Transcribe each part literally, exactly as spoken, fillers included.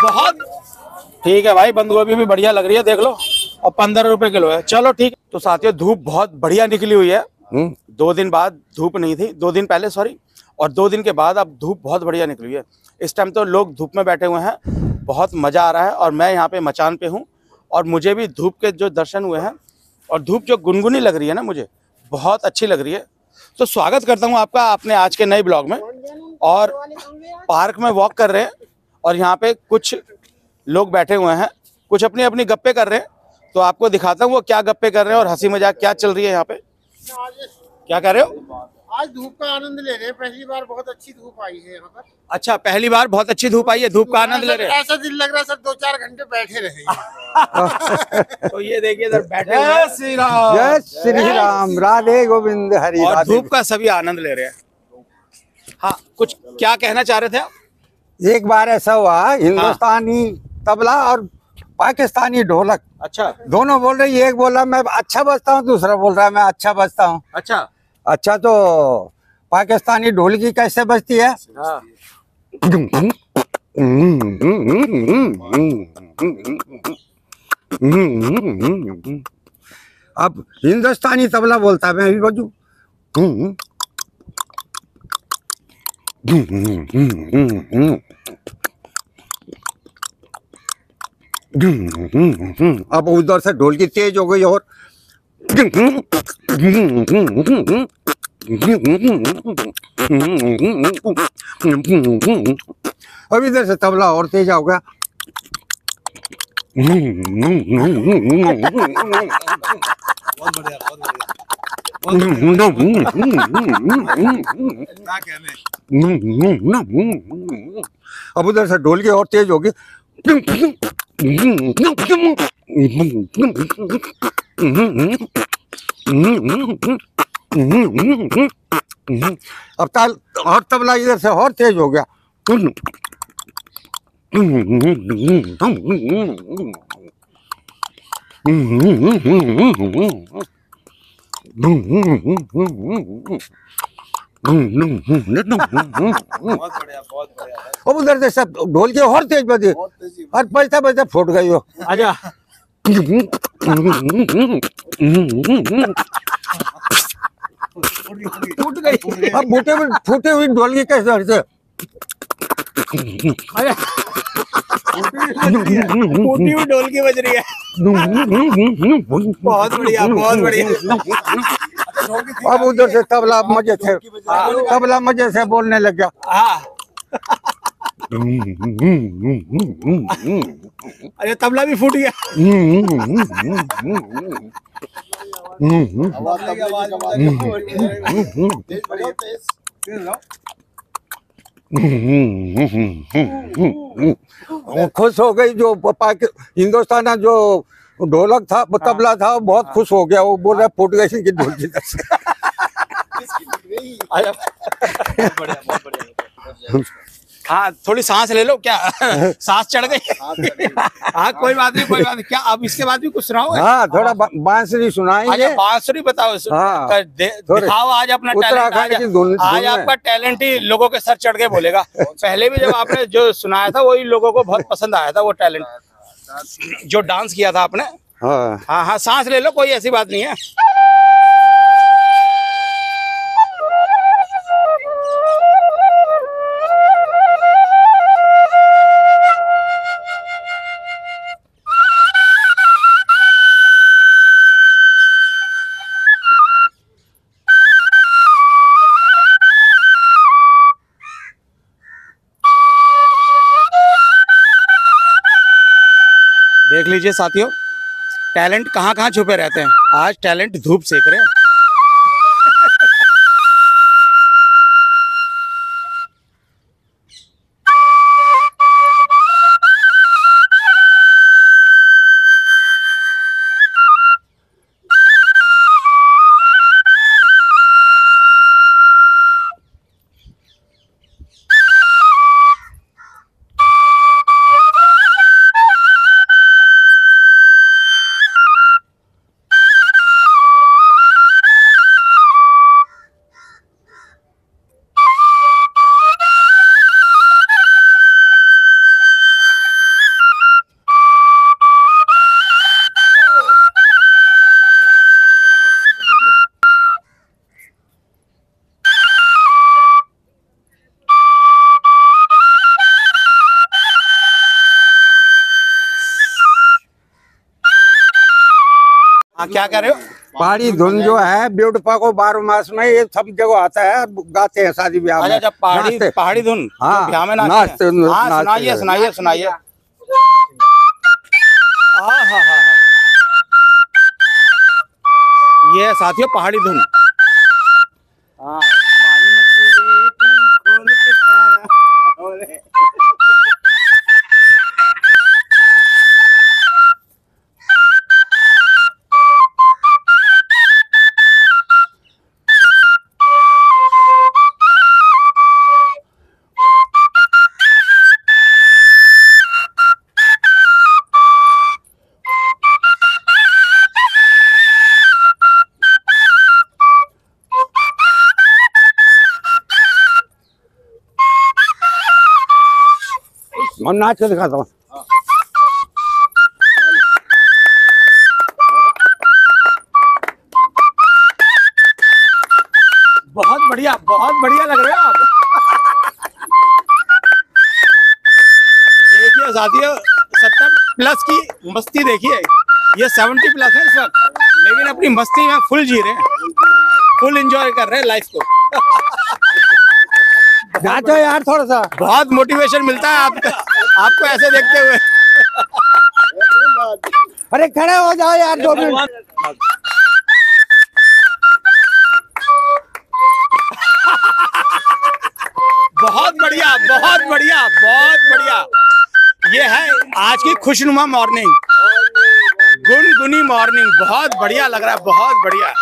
बहुत ठीक है भाई, बंद गोभी भी बढ़िया लग रही है, देख लो, और पंद्रह रुपए किलो है। चलो ठीक है। तो साथियों धूप बहुत बढ़िया निकली हुई है। दो दिन बाद धूप नहीं थी, दो दिन पहले सॉरी, और दो दिन के बाद अब धूप बहुत बढ़िया निकली हुई है। इस टाइम तो लोग धूप में बैठे हुए हैं, बहुत मजा आ रहा है। और मैं यहाँ पे मचान पे हूँ और मुझे भी धूप के जो दर्शन हुए हैं और धूप जो गुनगुनी लग रही है ना, मुझे बहुत अच्छी लग रही है। तो स्वागत करता हूँ आपका अपने आज के नए ब्लॉग में। और पार्क में वॉक कर रहे हैं और यहाँ पे कुछ लोग बैठे हुए हैं, कुछ अपनी अपनी गप्पे कर रहे हैं। तो आपको दिखाता हूँ वो क्या गप्पे कर रहे हैं और हंसी मजाक क्या चल रही है यहाँ पे। क्या कह रहे हो? आज धूप का आनंद ले रहे हैं, पहली बार बहुत अच्छी धूप आई है यहाँ पर। अच्छा, पहली बार बहुत अच्छी धूप आई है, धूप का आनंद ले रहे हैं। ऐसा दिल लग रहा है सर दो चार घंटे बैठे रहे। तो ये देखिए इधर बैठे हुए जय श्री राम, जय श्री राम, राधे गोविंद हरि। और धूप का सभी आनंद ले रहे हैं। हाँ, कुछ क्या कहना चाह रहे थे आप? एक बार ऐसा हुआ, हिंदुस्तानी तबला और पाकिस्तानी ढोलक, अच्छा, दोनों बोल रही, एक बोल रहा मैं अच्छा बजता हूँ, दूसरा बोल रहा है मैं अच्छा बजता हूँ। अच्छा अच्छा, तो पाकिस्तानी ढोलकी कैसे बजती है? हाँ। अब हिंदुस्तानी तबला बोलता है, मैं भी बजू। अब उधर से ढोलकी तेज हो गई और अब इधर से तबला और तेज हो गया। बहुत बढ़िया, बहुत बढ़िया। अब उधर से ढोलकी और तेज होगी। अब ताल और तबला इधर से और तेज हो गया। बहुत बढ़िया, बहुत बढ़िया। अब उधर से सब ढोल के और तेज बजे और बजता बजता फूट गई हो। अच्छा, टूट गई। अब फूटे हुए फूटे हुई ढोल की कैसे हट से टूटी हुई ढोल की बज रही है। बहुत बढ़िया, बहुत बढ़िया। अब उधर से तबला मजे से तबला मजे से बोलने लग गया। हाँ, अरे तबला भी फूट गया। वो खुश हो गई जो हिंदुस्तान जो ढोलक था, तबला था, बहुत खुश हो गया। वो बोल रहा फूट गई इनकी ढोल की तरफ से। हाँ, थोड़ी सांस ले लो। क्या सांस चढ़ गई? हाँ, कोई बात नहीं, कोई बात नहीं। क्या अब इसके बाद भी कुछ सुनाओगे? हाँ, थोड़ा बांसुरी सुनाएंगे। अच्छा, बांसुरी बताओ। हाँ, दिखाओ आज अपना टैलेंट। आज, आज आपका टैलेंट ही लोगों के सर चढ़ के बोलेगा। पहले भी जब आपने जो सुनाया था वही लोगों को बहुत पसंद आया था, वो टैलेंट जो डांस किया था आपने। हाँ हाँ हाँ, सांस ले लो, कोई ऐसी बात नहीं है। देख लीजिए साथियों, टैलेंट कहाँ कहाँ छुपे रहते हैं। आज टैलेंट धूप सेक रहे हैं। हाँ, क्या कह रहे हो? पहाड़ी धुन जो है ब्यूटीफा को बारह मास में ये सब जगह आता है, गाते हैं शादी ब्याह में। अच्छा, जब पहाड़ी नाचते। पहाड़ी धुन हाँ, ब्याह में नाचते- नाचते हैं। हाँ, नाचते सुनाइए हैं। सुनाइए सुनाइए। हाँ हाँ हाँ, ये है साथियों पहाड़ी धुन। हाँ, मैं नाच के दिखाता हूँ। बहुत बढ़िया, बहुत बढ़िया लग रहे हो आप। देखिए साथियों, सत्तर प्लस की मस्ती देखिए, ये सेवेंटी प्लस है इस वक्त, लेकिन अपनी मस्ती में फुल जी रहे हैं, फुल एंजॉय कर रहे हैं लाइफ को। नाचो यार थोड़ा सा। बहुत मोटिवेशन मिलता है आपको आपको ऐसे देखते हुए। अरे खड़े हो जाओ यार दो मिनट। बहुत बढ़िया, बहुत बढ़िया, बहुत बढ़िया। ये है आज की खुशनुमा मॉर्निंग, गुनगुनी मॉर्निंग। बहुत बढ़िया लग रहा है, बहुत बढ़िया।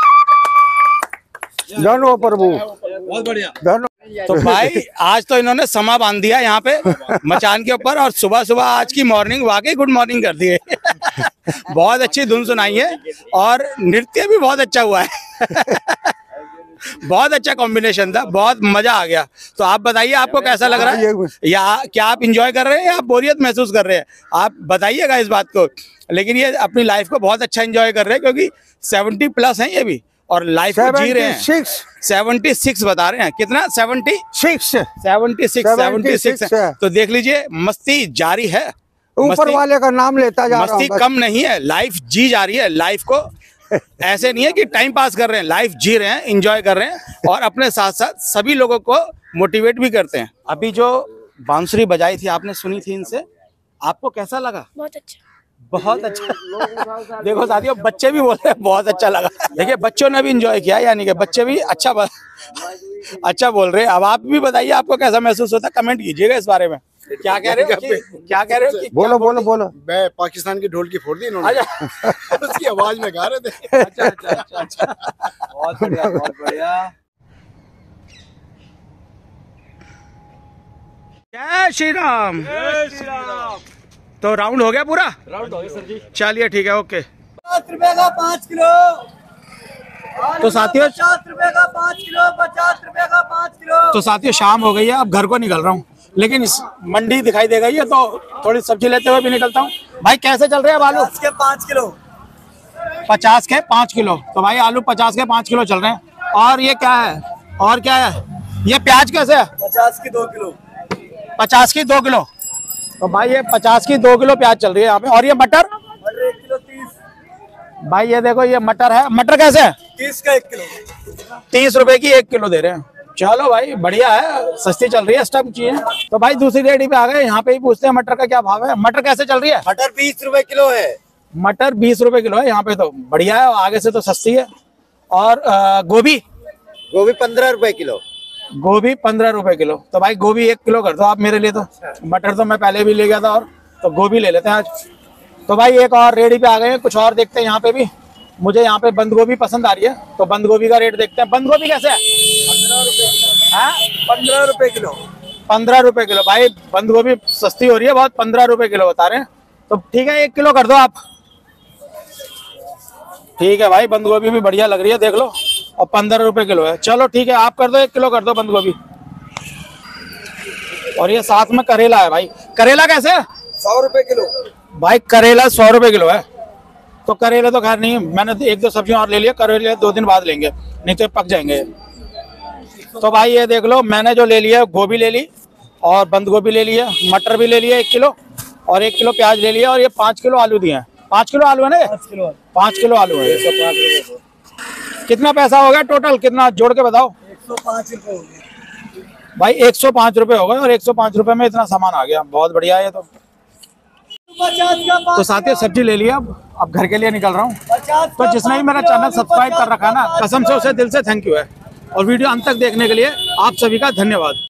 धन हो प्रभु, बहुत बढ़िया। धन। तो भाई आज तो इन्होंने समा बांध दिया यहाँ पे मचान के ऊपर, और सुबह सुबह आज की मॉर्निंग वाकई गुड मॉर्निंग कर दी है। बहुत अच्छी धुन सुनाई है और नृत्य भी बहुत अच्छा हुआ है। बहुत अच्छा कॉम्बिनेशन था, बहुत मजा आ गया। तो आप बताइए आपको कैसा लग रहा है, या क्या आप इंजॉय कर रहे हैं या आप बोरियत महसूस कर रहे हैं? आप बताइएगा इस बात को। लेकिन ये अपनी लाइफ को बहुत अच्छा एंजॉय कर रहे हैं, क्योंकि सेवेंटी प्लस हैं ये भी और लाइफ को जी रहे हैं। सिक्स सेवेंटी सिक्स बता रहे हैं, कितना? Seventy six seventy six seventy six है। तो देख लीजिए, मस्ती जारी है, ऊपर मस्ती- वाले का नाम लेता जा रहा मस्ती हूँ। कम नहीं है, लाइफ जी जा रही है। लाइफ को ऐसे नहीं है कि टाइम पास कर रहे हैं, लाइफ जी रहे हैं, एंजॉय कर रहे हैं, और अपने साथ साथ सभी लोगों को मोटिवेट भी करते हैं। अभी जो बांसुरी बजाई थी आपने सुनी थी इनसे, आपको कैसा लगा? बहुत अच्छा। बहुत अच्छा। देखो साथियों, बच्चे भी बोल रहे हैं बहुत अच्छा लगा। देखिए बच्चों ने भी एंजॉय किया, यानी कि बच्चे भी अच्छा ब... अच्छा बोल रहे हैं। अब आप भी बताइए आपको कैसा महसूस होता है, कमेंट कीजिएगा इस बारे में। क्या कह रहे हो कि, क्या कह रहे हो कि, बोलो बोलो बोलो। मैं पाकिस्तान की ढोल की फोड़ दी इन्होंने। उसकी आवाज में गा रहे थे। अच्छा अच्छा अच्छा अच्छा। बहुत बढ़िया, बहुत बढ़िया। जय श्री राम। जय श्री राम। तो राउंड हो गया पूरा? राउंड हो गया सर जी। चलिए ठीक है, ओके। पचास रुपए का पाँच किलो। तो साथियों पचास रुपए का पाँच किलो। पचास रुपए का पाँच किलो। तो साथियों शाम हो गई है, अब घर को निकल रहा हूँ, लेकिन इस मंडी दिखाई दे गई है तो थोड़ी सब्जी लेते हुए भी निकलता हूँ। भाई कैसे चल रहे हैं आलू? पचास के पाँच किलो। पचास के पाँच किलो। तो भाई आलू पचास के पाँच किलो चल रहे हैं। और ये क्या है, और क्या है, ये प्याज कैसे है? पचास की दो किलो। पचास की दो किलो। तो भाई ये पचास की दो किलो प्याज चल रही है यहाँ पे। और ये मटर? मटर एक किलो तीस। भाई ये देखो, ये मटर है। मटर कैसे है? तीस का एक किलो। तीस रुपए की एक किलो दे रहे हैं। चलो भाई बढ़िया है, सस्ती चल रही है इस टाइम चीजें। तो भाई दूसरी रेडी पे आ गए, यहाँ पे ही पूछते हैं मटर का क्या भाव है। मटर कैसे चल रही है? मटर बीस रुपए किलो है। मटर बीस रुपए किलो है यहाँ पे, तो बढ़िया है, आगे से तो सस्ती है। और अ, गोभी? गोभी पंद्रह रुपए किलो। गोभी पंद्रह रुपए किलो। तो भाई गोभी एक किलो कर दो आप मेरे लिए। तो मटर तो मैं पहले भी ले गया था, और तो गोभी ले लेते हैं आज। तो भाई एक और रेडी पे आ गए हैं, कुछ और देखते हैं यहाँ पे भी। मुझे यहाँ पे बंद गोभी पसंद आ रही है, तो बंद गोभी का रेट देखते हैं। बंद गोभी कैसे है? पंद्रह रुपए किलो। पंद्रह रुपए किलो। भाई बंद गोभी सस्ती हो रही है बहुत, पंद्रह रुपए किलो बता रहे हैं। तो ठीक है, एक किलो कर दो आप। ठीक है भाई, बंद गोभी भी बढ़िया लग रही है, देख लो, और पंद्रह रुपए किलो है। चलो ठीक है, आप कर दो, एक किलो कर दो बंद गोभी। और ये साथ में करेला है। भाई करेला कैसे है? सौ रुपए किलो। भाई करेला सौ रुपए किलो है। तो करेले तो खैर नहीं, मैंने तो एक दो सब्जियां और ले लिया, करेले दो दिन बाद लेंगे, नहीं तो पक जाएंगे। तो भाई ये देख लो, मैंने जो ले लिया, गोभी ले ली और बंद गोभी ले लिया, मटर भी ले लिया एक किलो, और एक किलो प्याज ले लिया, और ये पाँच किलो आलू दिए हैं। पाँच किलो आलू है ना ये? पाँच किलो पाँच किलो आलू है। एक सौ पाँच रुपए कितना पैसा हो गया टोटल, कितना जोड़ के बताओ। एक सौ पाँच रुपए हो गए भाई एक सौ पाँच रुपए हो गए और एक सौ पाँच रुपए में इतना सामान आ गया, बहुत बढ़िया है ये तो। तो साथियों सब्जी ले लिया, अब अब घर के लिए निकल रहा हूँ। तो जिसने भी मेरा चैनल सब्सक्राइब कर रखा है ना, कसम से उसे दिल से थैंक यू है। और वीडियो अंत तक देखने के लिए आप सभी का धन्यवाद।